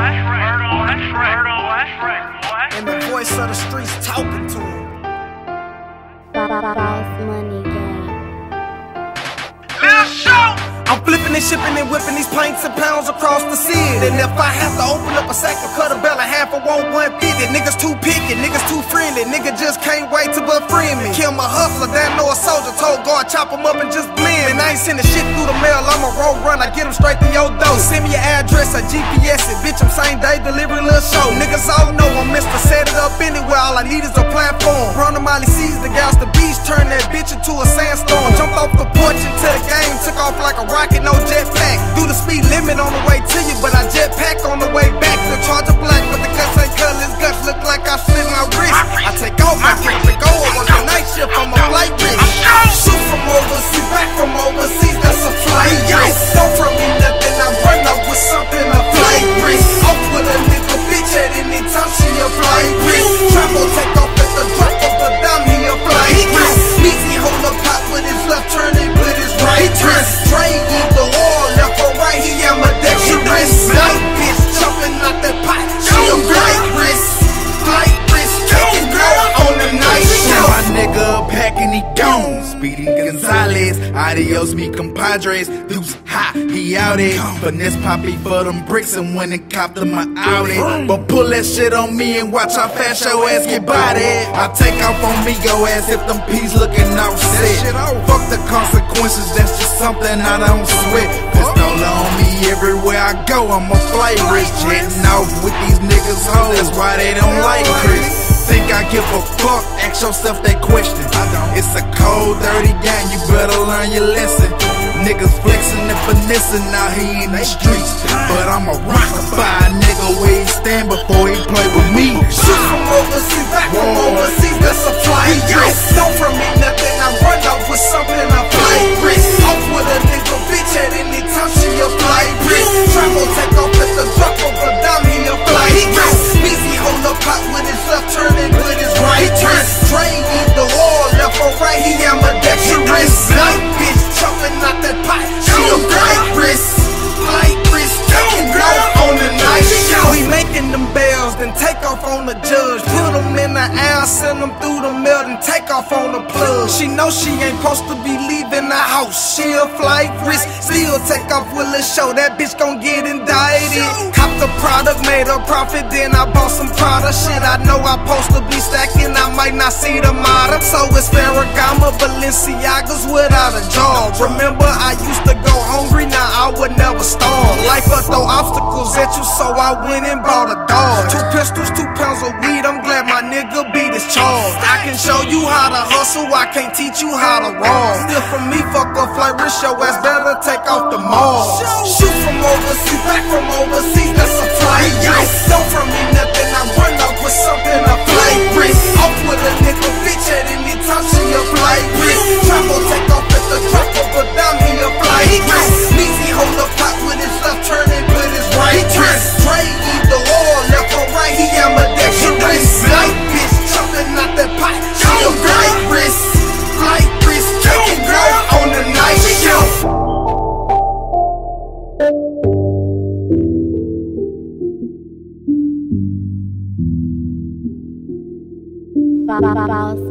And the voice of the streets talking to him. Boss Money Gang. Let's show! I'm flipping and shipping and whipping these pints and pounds across the city. And if I have to open up a sack or cut a bell in half, I want 150. Niggas too picky, niggas too friendly. Nigga just can't wait to befriend me. Kill my hustler, damn know a soldier. Told God chop him up and just blend. And I ain't sending shit through the mail, I'm a road run, I get him straight to your door. Send me your address, I GPS it. Bitch, I'm same day delivery, little show. Niggas all know I'm Mr. Set it up anywhere, all I need is a platform. Run the Molly sees the gals, the beach, turn that bitch into a sandstorm. Jumped off the porch into the game, took off like a rocket, no jetpack. Do the speed limit on the way to you, but I jetpack on the way back. The Charger black, but the guts ain't colors. Guts look like I slit my wrist. I take off my trip to go on the night shift, I'm a flight risk. Shoot from overseas, back from overseas, that's a flight risk. Don't throw me nothing, I run up with something, a flight risk. Off with a nigga bitch at any time, she a flight risk. Travel take off at the drop of a dime, he a flight risk. Meezy hold a pot with his left, turn it with his right wrist. Trade either or, left or right, he ambidextrous. Night bitch jumping out that pot, she a flight risk. Flight risk, taking girl on the night show. My nigga packing, he gone. Speedy Gonzalez, adios mi compadres. Deuce hot, he out it. Finesse poppy for them bricks and went and copped them my Audi. But pull that shit on me and watch how fast your ass get body. I take off on me, go ass if them peas looking offset. Fuck the consequences, that's just something I don't sweat. Pistol on me everywhere I go, I'm a flight risk. Jetting off with these niggas hoes, that's why they don't like Chris. Think I give a fuck? Ask yourself that question. It's a cold, dirty game, you better learn your lesson. Niggas flexing and finessing, now he in the streets. But I'm a rock-a-bye nigga where he stand before he play with me. Shoot from overseas, back from overseas, that's a flight risk. Don't from me nothing, I run off with something, a flight risk. Off with a nigga bitch at any time, she a flight risk. Travel take off at the drop of a dime, he a flight risk. Meezy hold a pot with his left, turn it with his right wrist. Train either or, left or right, he ambidextrous. Night bitch jumping out that pot, she a flight risk. Flight risk, taking girl on the night show. We making them bells, then take off on the judge. Put them in the air, send them through the mail, then take off on the plug. She know she ain't supposed to be leaving the house, she a flight risk. Still take off with a show, that bitch gon' get indicted. Cop the product, made a profit, then I bought some Prada. Shit, I know I'm supposed to be stacking, I might not see the model. So it's Ferragamo, Balenciagas without a job. Remember I used to go hungry, now I would never starve. Life will throw obstacles at you, so I went and bought a dog. 2 pistols, 2 pounds of weed, I'm glad my nigga beat his charge. I can show you how to hustle, I can't teach you how to roll. Still from me, fuck a flight risk, your ass better take off the mall. Shoot from overseas, back from overseas, that's a flight risk. Don't from me nothing, I run off with something, a flight risk. Off with a nigga bitch at any time, she a flight risk. Travel take off at the drop of a dime, he a flight risk. Meezy hold a pot with his left, turn it with his right wrist. Trade either or, left or right, he ambidextrous. Night bitch jumping out that pot, she a flight risk. Flight risk, taking girl on the night show. Boss